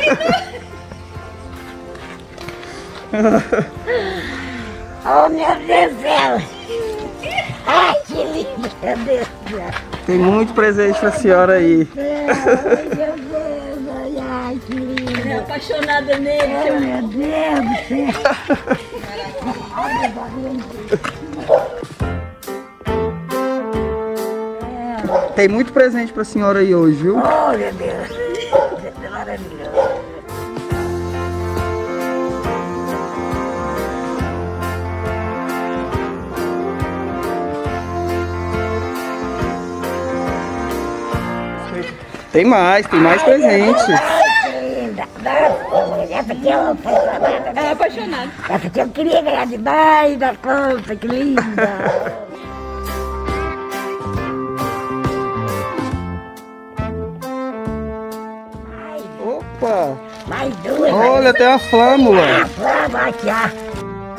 Oh, meu Deus do céu! Ai, que lindo, meu Deus do céu! Tem muito presente pra senhora aí. Ai, meu Deus, ai, que lindo! Ela é apaixonada nele. Ai, meu Deus do céu! Tem muito presente pra senhora aí hoje, viu? Oh, meu Deus! É maravilhoso! Tem mais presente. Ai, que linda! Nossa, essa aqui é apaixonada. É apaixonada. Essa aqui eu queria ganhar demais da conta, que linda! Opa! Mais duas! Olha, tem a flâmula. Vamos aqui, ó!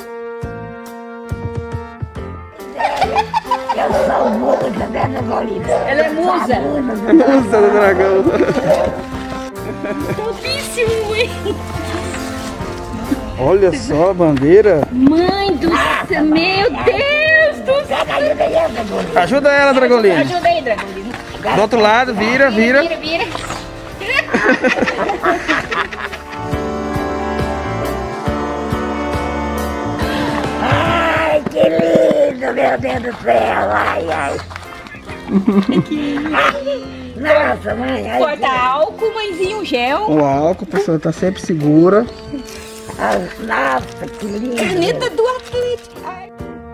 Eu sou musa, né, Dragolina? Ela é musa. Musa do dragão. Fofíssimo, hein? Olha só a bandeira. Mãe do céu, meu Deus do céu. Pega, ajuda aí, Dragolina. Ajuda ela, Dragolina. Ajuda aí, Dragolina. Do outro lado, vira. Vira. Ai, que lindo, meu Deus do céu! Ai, ai! Nossa, mãe! Ai, Corta álcool, mãezinho, gel. O álcool, a pessoa tá sempre segura. ai, nossa, que lindo! Caneta do Atlético. Ai.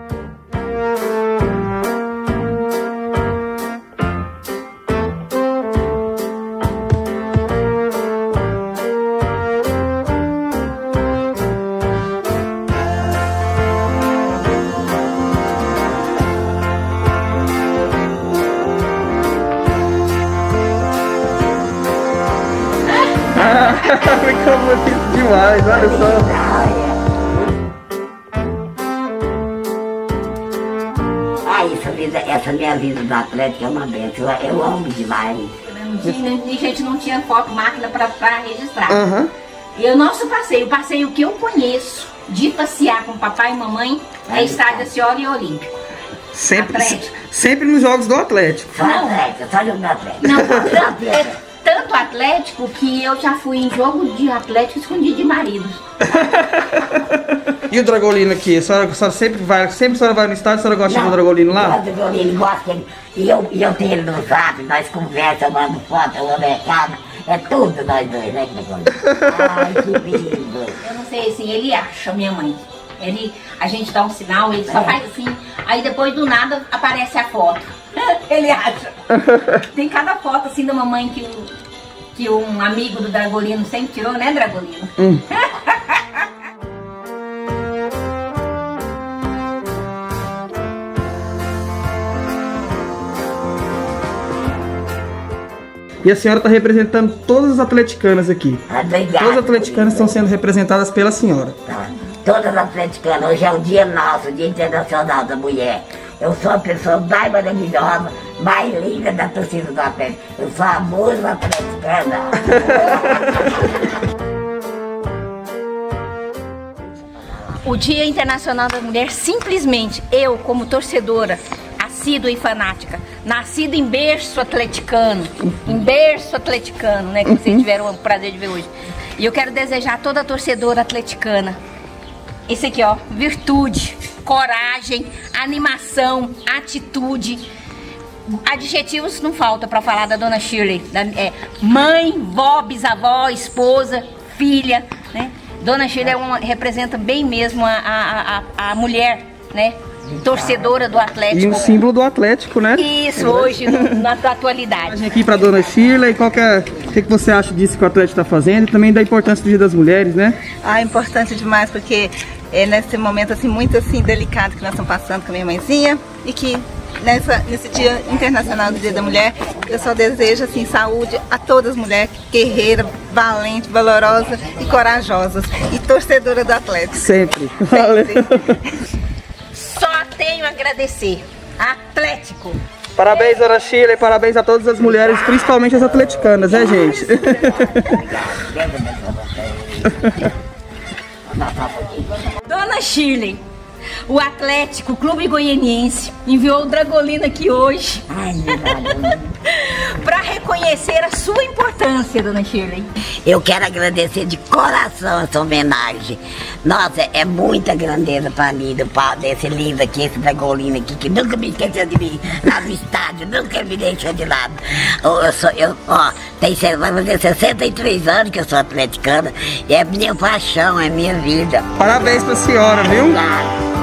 Ficou bonito demais, olha só. Essa minha vida do Atlético é uma bênção. Eu amo demais. A gente não tinha foto, máquina pra registrar. Aham. E o nosso passeio, o passeio que eu conheço de passear com papai e mamãe é Estádio da Senhora e Olímpico. Sempre nos jogos do Atlético. Só Atlético, só jogo do Atlético. Não, tanto Atlético que eu já fui em jogo de Atlético escondido de maridos. E o Dragolino aqui? A senhora sempre a senhora vai no estádio, a senhora gosta do Dragolino lá? O Dragolino gosta dele. E eu tenho ele no zap, nós conversamos, eu mando foto, eu amo mercado. É tudo nós dois, né, Dragolino? Ai, que lindo. Eu não sei assim, ele acha, minha mãe. A gente dá um sinal, ele só faz assim, aí depois do nada aparece a foto. Ele acha. Tem cada foto assim da mamãe que um amigo do Dragolino sempre tirou, né, Dragolino? E a senhora está representando todas as atleticanas aqui. Obrigado. Todas as atleticanas estão sendo representadas pela senhora. Tá. Todas as atleticanas, hoje é o dia nosso, o Dia Internacional da Mulher. Eu sou a pessoa mais maravilhosa, mais linda da torcida do Atlético. Eu sou a musa atleticana. O Dia Internacional da Mulher, simplesmente eu, como torcedora, assídua e fanática, nascida em berço atleticano, né, que vocês tiveram o prazer de ver hoje. E eu quero desejar a toda a torcedora atleticana, esse aqui, ó, virtude, coragem, animação, atitude. Adjetivos não falta para falar da dona Shirley, mãe, vó, bisavó, esposa, filha, né? Dona Shirley representa bem mesmo a mulher, né? Torcedora do Atlético. E um símbolo do Atlético, né? Isso, hoje, na atualidade. Aqui para dona Shirley, o que você acha disso que o Atlético está fazendo e também da importância do Dia das Mulheres, né? Ah, importante demais, porque é nesse momento assim, muito assim, delicado que nós estamos passando com a minha mãezinha e que nesse Dia Internacional do Dia da Mulher, eu só desejo assim, saúde a todas as mulheres guerreiras, valentes, valorosas e corajosas e torcedora do Atlético. Sempre. Valeu. Só tenho a agradecer. Atlético, Parabéns, dona Shirley, parabéns a todas as mulheres, principalmente as atleticanas, né, gente? Dona Shirley, o Atlético Clube Goianiense enviou o Dragolino aqui hoje para reconhecer a sua importância, dona Shirley. Eu quero agradecer de coração essa homenagem. Nossa, é muita grandeza para mim desse lindo aqui, esse Dragolino aqui, que nunca me esqueceu de mim lá no estádio, nunca me deixou de lado. Vai fazer 63 anos que eu sou atleticana, e é minha paixão, é minha vida. Parabéns pra senhora, viu? Obrigada.